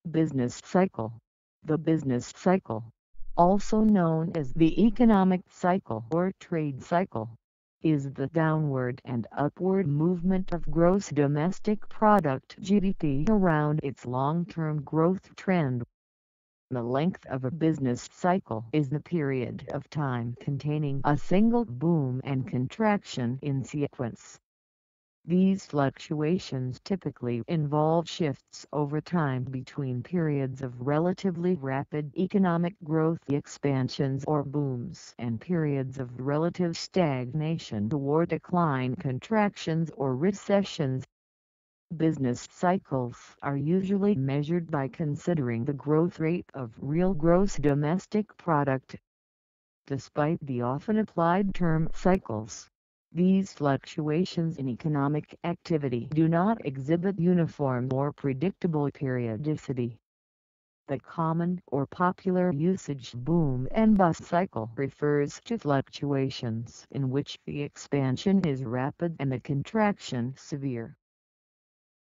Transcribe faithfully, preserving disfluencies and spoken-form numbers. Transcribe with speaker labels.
Speaker 1: Business cycle. The business cycle, also known as the economic cycle or trade cycle, is the downward and upward movement of gross domestic product G D P around its long-term growth trend. The length of a business cycle is the period of time containing a single boom and contraction in sequence. These fluctuations typically involve shifts over time between periods of relatively rapid economic growth expansions or booms and periods of relative stagnation or decline contractions or recessions. Business cycles are usually measured by considering the growth rate of real gross domestic product. Despite the often applied term cycles, these fluctuations in economic activity do not exhibit uniform or predictable periodicity. The common or popular usage boom and bust cycle refers to fluctuations in which the expansion is rapid and the contraction severe.